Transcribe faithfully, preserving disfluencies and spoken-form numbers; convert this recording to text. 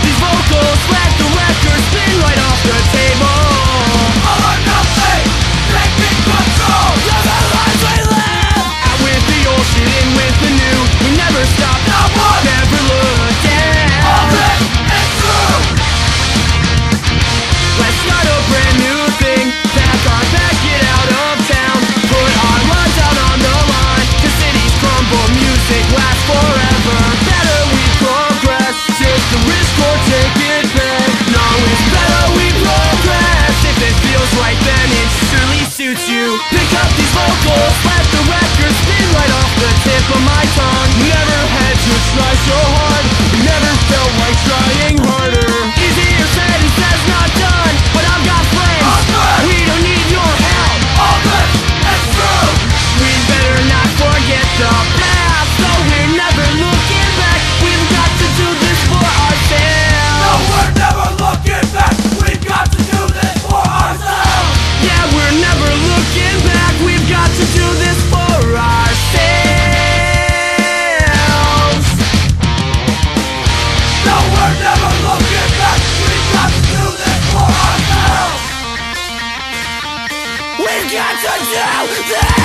these vocals, let the record spin right off the table. All or nothing, taking control of the lives we live. Out with the old shit, in with the new. We never stop, No one, never look down. all this is true. Let's start a brand new thing. Pack our bags, get out of town. Put our lives out on the line. The cities crumble, music lasts forever. Better we progress, take the risk or take it back. No, it's better we progress. If it feels right, then it surely suits you. Pick up these vocals, let the record spin right off the tip of my tongue. Never had to try so hard, never felt like trying harder. Easier said and says not done, but I've got friends. All good. We don't need your help. All this is true. We better not forget the past, so we're never looking back. We've got to do this for No, ourselves. we're never looking back. We've got to do this for ourselves. Yeah, we're never looking back. We've got to do this for ourselves. No, we're never looking back. We've got to do this for ourselves. We've got to do this.